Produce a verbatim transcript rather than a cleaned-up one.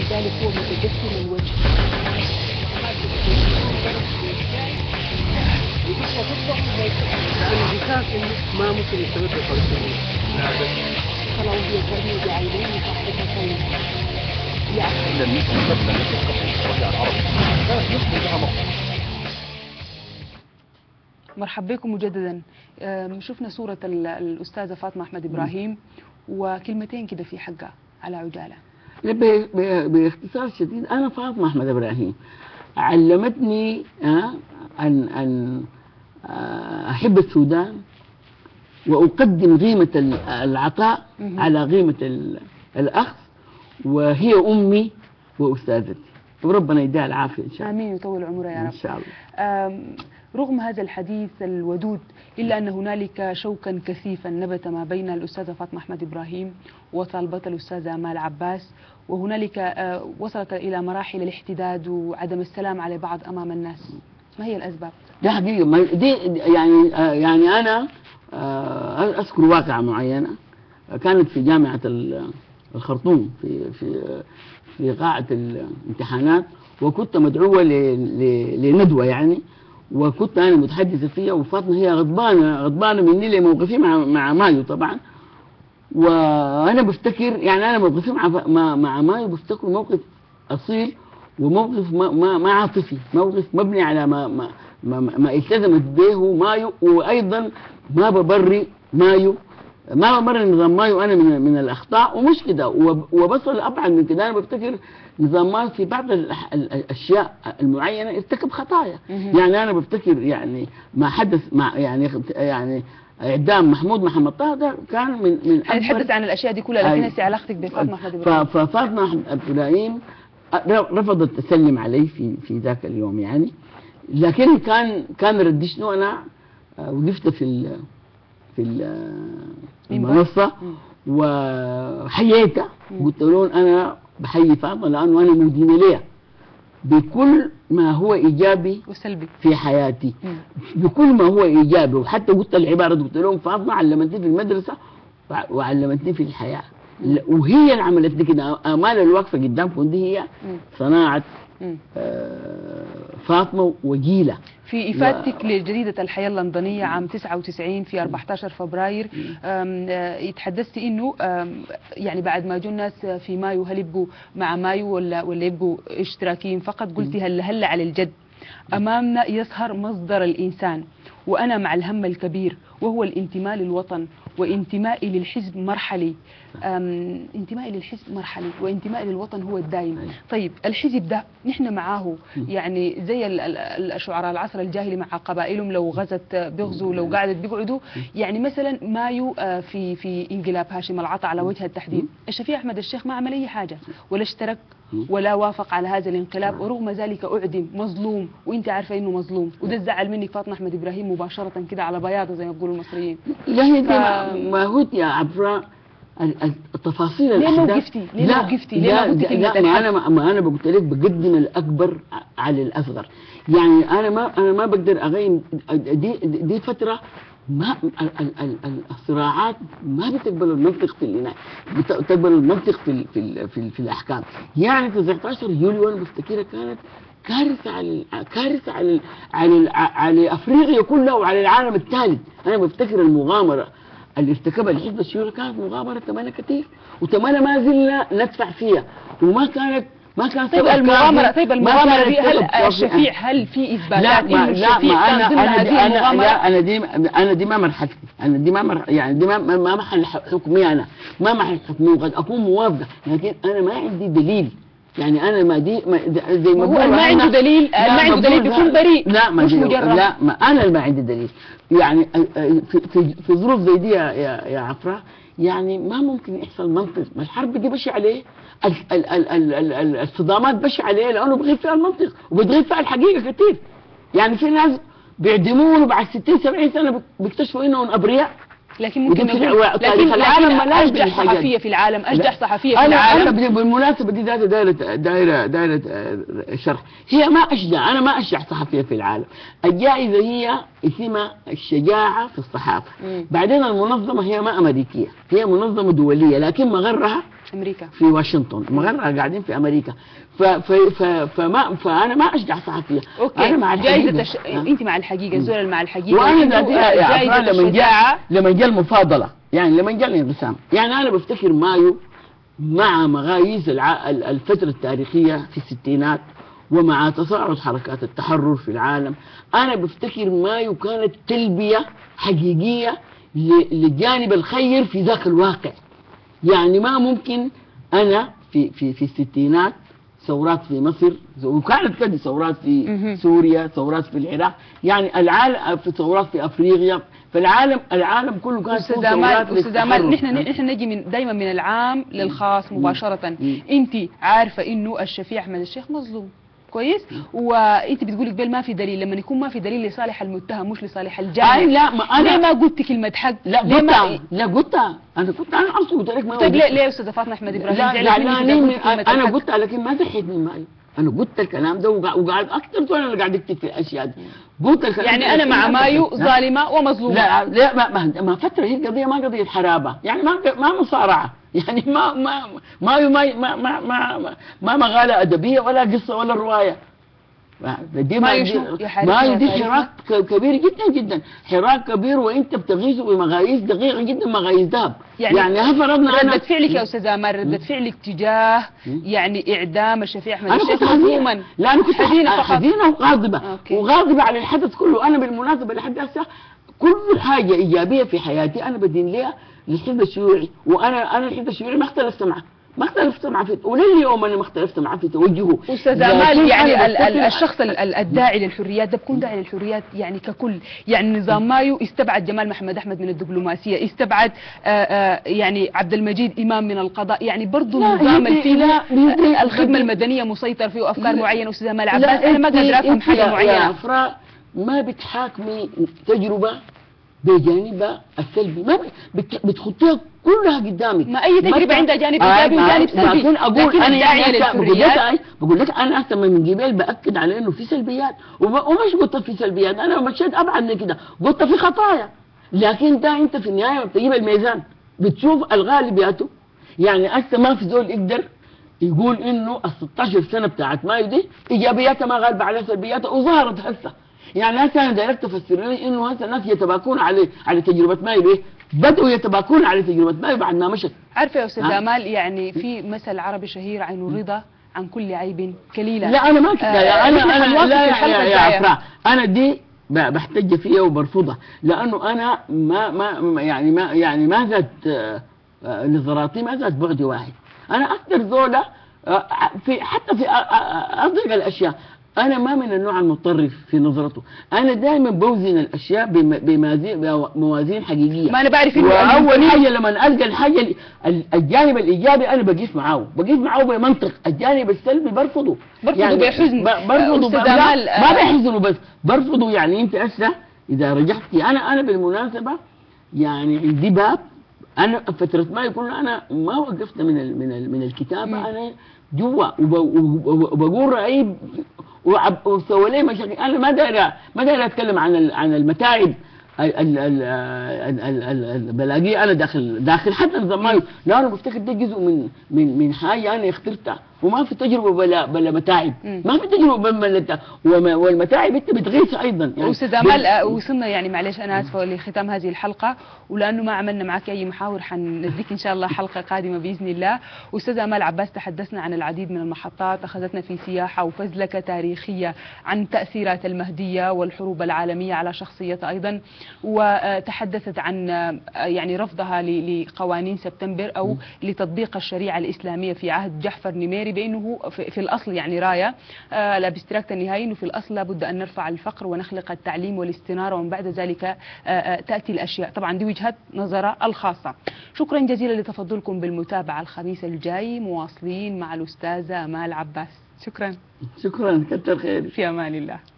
ولذلك هو متجسم الوجه. الانعكاس ما ممكن يستمر بالفلسطينيين. فلو يظهرني بعينين صاحبتين يعني إلا المثل قبل مثل قبل الشريعة العربي كانت يصبح لها مصر. مرحبا بكم مجددا. شفنا صورة الأستاذة فاطمة أحمد إبراهيم وكلمتين كده في حقها على عجالة. باختصار شديد، أنا فاطمة أحمد إبراهيم علمتني أن أن أحب السودان وأقدم قيمة العطاء على قيمة الأخذ، وهي أمي وأستاذتي، وربنا يديها العافية إن شاء الله. آمين ويطول عمرها يا رب. إن شاء الله. رغم هذا الحديث الودود إلا أن هنالك شوكا كثيفا نبت ما بين الأستاذة فاطمة أحمد إبراهيم وطالبتها الأستاذة آمال عباس، وهنالك وصلت إلى مراحل الاحتداد وعدم السلام على بعض أمام الناس. ما هي الأسباب؟ ده حقيقة دي يعني يعني أنا أذكر واقعة معينة كانت في جامعة الخرطوم في في في قاعة الامتحانات، وكنت مدعوة لندوة يعني، وكنت أنا متحدثة فيها، وفاطمة هي غضبانة غضبانة مني لموقفي مع مع مايو طبعا. وأنا بفتكر يعني أنا موقفي مع مع, مع مايو بفتكر موقف أصيل وموقف ما ما, ما عاطفي، موقف مبني على ما ما ما, ما التزمت به مايو، وأيضا ما ببري مايو ما ببرر نظام مايو أنا من من الأخطاء، ومش كده وبصل أبعد من كده. أنا بفتكر نظام مايو في بعض الأشياء المعينة ارتكب خطايا. يعني أنا بفتكر يعني ما حدث مع يعني يعني إعدام محمود محمد طه ده كان من من هنتحدث عن الأشياء دي كلها، لكن هسه علاقتك بفاطمة أحمد إبراهيم. ففاطمة أحمد إبراهيم رفضت تسلم علي في في ذاك اليوم يعني، لكن كان كان ردي شنو؟ أنا وقفت في في المنصة وحييتها وقلت لهم أنا بحيي فاطمة لأنه أنا مدينة ليها بكل ما هو إيجابي وسلبي في حياتي، بكل ما هو إيجابي. وحتى قلت العبارة قلت لهم فاطمة علمتني في المدرسة وعلمتني في الحياة، وهي اللي عملت لي كده. آمال الواقفة قدامكم دي هي صناعة آه فاطمة وجيلة. في إفادتك و... لجريدة الحياة اللندنية عام تسعة وتسعين في أربعة عشر فبراير يتحدثتي إنه يعني بعد ما جو الناس في مايو هل يبقوا مع مايو ولا ولا يبقوا اشتراكيين فقط، قلتي هلا هلا على الجد أمامنا يظهر مصدر الإنسان، وأنا مع الهم الكبير وهو الانتماء للوطن وانتمائي للحزب مرحلي. انتمائي للحزب مرحلي وانتمائي للوطن هو الدائم. طيب الحزب ده نحن معاه يعني زي الشعراء العصر الجاهلي مع قبائلهم لو غزت بيغزوا، لو قعدت بيقعدوا. يعني مثلا مايو في في انقلاب هاشم العطا على وجه التحديد، الشفيع احمد الشيخ ما عمل اي حاجه ولا اشترك ولا وافق على هذا الانقلاب، ورغم ذلك اعدم مظلوم، وانت عارفه انه مظلوم، وده زعل منك فاطمه احمد ابراهيم مباشره كده على بياضه زي ما بيقولوا المصريين. لا هي ف... ما هو يا عبراء التفاصيل الاحداث. ليه موقفتي؟ ليه موقفتي؟ ليه ما قلتي كلمه الحق؟ ما انا ما انا قلت لك بقدم الاكبر على الاصغر. يعني انا ما انا ما بقدر اغير دي دي فتره ما الصراعات ما بتقبل المنطق في الإناء، بتقبل المنطق في في في, في الاحكام. يعني تسعة عشر يوليو انا بفتكرها كانت كارثه على كارثه على على على افريقيا كلها وعلى العالم الثالث. انا بفتكر المغامره اللي ارتكبها الحزب الشيوعي كانت مغامره ثمنها كثير، وثمنها ما زلنا ندفع فيها، وما كانت ما كانت طيب المغامره طيب المغامره دي هل الشفيع هل في اثباتات انه الشفيع كان ضمن هذه المغامره؟ لا انا دي انا دي ما مرحلتي، انا دي ما مر... يعني دي ما ما محل حكمي، انا ما محل حكمي، وقد اكون موافقه، لكن انا ما عندي دليل. يعني انا ما دي ما زي ما هو ما عنده دليل، ما عنده دليل بيكون بريء. لا ما مش مجرد. لا ما انا اللي ما عندي دليل. يعني في في, في ظروف زي دي يا يا, يا عفراء يعني ما ممكن يحصل منطق. ما الحرب دي بشعة عليه، الصدامات بشعة عليه لانه بغيب فيها المنطق وبتغيب فيها الحقيقه كثير. يعني في ناس بيعدمون وبعد ستين سبعين سنه بيكتشفوا انهم ابرياء. لكن ممكن نقول لكن العالم اشجع صحفيه في العالم، اشجع صحفيه في العالم. انا بالمناسبه دي دايره دايره دايره دايره شرح. هي ما اشجع، انا ما اشجع صحفيه في العالم. الجائزه هي اسمها الشجاعه في الصحافه. مم. بعدين المنظمه هي ما امريكيه، هي منظمه دوليه، لكن مغرها امريكا في واشنطن، مغرة قاعدين في امريكا. ف ف ف فما فانا ما اشجع صحفيه. اوكي انا مع جائزة الحقيقه الش... انت مع الحقيقه، الزول اللي مع الحقيقه. وانا وإنه ذاتها يا جائزة عفان لما الشجاعة. جاء لما جاء المفاضله، يعني لما جاء الانقسام، يعني انا بفتكر مايو مع مغاييس الع... الفتره التاريخيه في الستينات ومع تصاعد حركات التحرر في العالم، انا بفتكر مايو كانت تلبيه حقيقيه ل... للجانب الخير في ذاك الواقع. يعني ما ممكن انا في في في الستينات ثورات في مصر، وكانت كده ثورات في سوريا، ثورات في العراق، يعني العالم في ثورات في افريقيا، فالعالم العالم كله كانت فيه استاذ ثورات امال استاذ امال للتحرر. نحن نحن نجي من دائما من العام للخاص مباشره. مم. انت عارفه انه الشفيع احمد الشيخ مظلوم كويس، وانت بتقولي قبل ما في دليل، لما يكون ما في دليل لصالح المتهم مش لصالح الجاني. أي لا ما ليه انا ما قلت كلمه حق؟ لا ليه قلتها ما لا قلتها انا كنت انا اصلا قلت لك ما طيب ليه ليه يا استاذه فاطمه احمد ابراهيم لا زعلت لا منك لا إذا من قلت كلمة انا الحق؟ قلتها لكن ما زحيت من معي. انا قلت الكلام ده وقع- وقاعد اكثر طول انا قاعد اكتب في الاشياء دي. قلت الكلام يعني ده انا مع لكن ما مايو زحيت. ظالمه ومظلومه. لا لا ما ما, ما فتره هي القضيه ما قضيه حرابه، يعني ما ما مصارعه، يعني ما ما ما ما ما ما, ما, ما مقاله ادبيه ولا قصه ولا روايه. دي ما ما يشوف دي, يحارب ما فيها دي تاريخنا. حراك ك- كبير جدا جدا، حراك كبير وانت بتغيظه بمقاييس دقيقه جدا، مقاييس ذهب. يعني, يعني هل فرضنا انا ردة فعلك يا استاذ امال، ردة فعلك تجاه يعني اعدام الشفيع احمد انا الشيخ كنت حزينه، مظلوما. لا انا كنت حزينة حزينه فقط. حزينه وغاضبه، أوكي. وغاضبه على الحدث كله. انا بالمناسبه لحد هسه كل حاجه ايجابيه في حياتي انا بدين لها للحزب الشيوعي، وانا انا الحزب الشيوعي ما اختلفت معه، ما اختلفت معه في ولليوم انا ما اختلفت معه في توجهه. استاذ لكن امال يعني أنا ال- ال- بفتكر- الشخص ال- ال- الداعي للحريات ده بكون داعي للحريات يعني ككل، يعني نظام مايو استبعد جمال محمد احمد من الدبلوماسيه، استبعد آآ آآ يعني عبد المجيد امام من القضاء، يعني برضه لا، النظام يدي- اللي فيه لا، يدي- الخدمه يدي- المدنيه مسيطر فيه افكار لا، معينه. استاذ امال لا، عباس انا ما أنت- قادره افهم أنت حاجه يا- يا معينه. عفراء ما بتحاكمي تجربه بجانبها السلبي، ما بت- بتخطيها كلها قدامك. ما أي تجربة ما- عندها جانب آه، إيجابي ما- وجانب سلبي. لكن اقول لكن انا الداعية يعني هسه بقول لك للحريات- بقول لك انا هسه من قبل باكد على انه في سلبيات، وما- ومش قلت في سلبيات، انا مشيت ابعد من كده، قلت في خطايا، لكن ده انت في النهايه بتجيب الميزان بتشوف الغالبياته. يعني هسه ما في زول يقدر يقول انه ال ستاشر سنه بتاعت مايو دي ايجابياتها ما غالبه على سلبياتها، وظهرت هسه. يعني هسه انا دايرك تفسر لي انه هسه الناس يتباكون على على تجربه مايو ليه؟ بدأوا يتباكون على تجربه مايو بعد ما مشت. عارفه يا استاذ ها؟ امال يعني في مثل عربي شهير عين الرضا عن كل عيب كليله. لا انا ما كده، آه، انا نحن انا حنواصل لا في يا, الحلقة يا, يا الجاية. عفراء انا دي ب- بحتج فيها وبرفضها، لانه انا ما ما يعني ما يعني ما زاد آه، آه، نظراتي ما زاد بعدي واحد. انا اكثر زوله آه، في حتى في آه، آه، اصدق الاشياء، انا ما من النوع المتطرف في نظرته، انا دائما بوزن الاشياء بم- بموازين بموازين حقيقيه. ما انا بعرف انه واول حاجه لما القى الحاجه ال- ال- الجانب الايجابي انا بقيس معاه، بقيس معاه بمنطق، الجانب السلبي برفضه. برفضه بحزن. ب- برفضه أستاذ ب- لا، أمال، ما آه، بحزنه بس برفضه. يعني انت هسه اذا رجعتي انا انا بالمناسبه يعني عندي باب، انا فتره ما يكون انا ما وقفت من ال من ال من الكتابه، مم. انا جوا وب- وب- وبقول رايي وعب- وسوى لي مشاكل. انا ما داير ما داير اتكلم عن ال- عن المتاعب ال- ال- ال- ال- ال- ال- ال- بلاقيه انا داخل داخل حتى الزمان، لا انا بفتكر ده جزء من من من حاجه انا اخترتها، وما في تجربه بلا بلا متاعب، مم. ما في تجربه بلا متاعب، وما- والمتاعب انت بتغيث ايضا. يعني استاذ امال آه، وصلنا يعني معلش انا اسفه لختام هذه الحلقه، ولانه ما عملنا معك اي محاور حنديك ان شاء الله حلقه قادمه باذن الله. استاذ امال عباس تحدثنا عن العديد من المحطات، اخذتنا في سياحه وفزلكه تاريخيه عن تاثيرات المهديه والحروب العالميه على شخصيتها ايضا، وتحدثت عن آه، يعني رفضها ل- لقوانين سبتمبر او لتطبيق الشريعه الاسلاميه في عهد جعفر نميري، بانه في في الاصل يعني رايه آه، الابستراكت النهائي انه في الاصل لابد ان نرفع الفقر ونخلق التعليم والاستناره، ومن بعد ذلك آه، آه، تاتي الاشياء. طبعا دي وجهه نظرها الخاصه. شكرا جزيلا لتفضلكم بالمتابعه. الخميس الجاي مواصلين مع الاستاذه امال عباس. شكرا. شكرا كتر خيرك. في امان الله.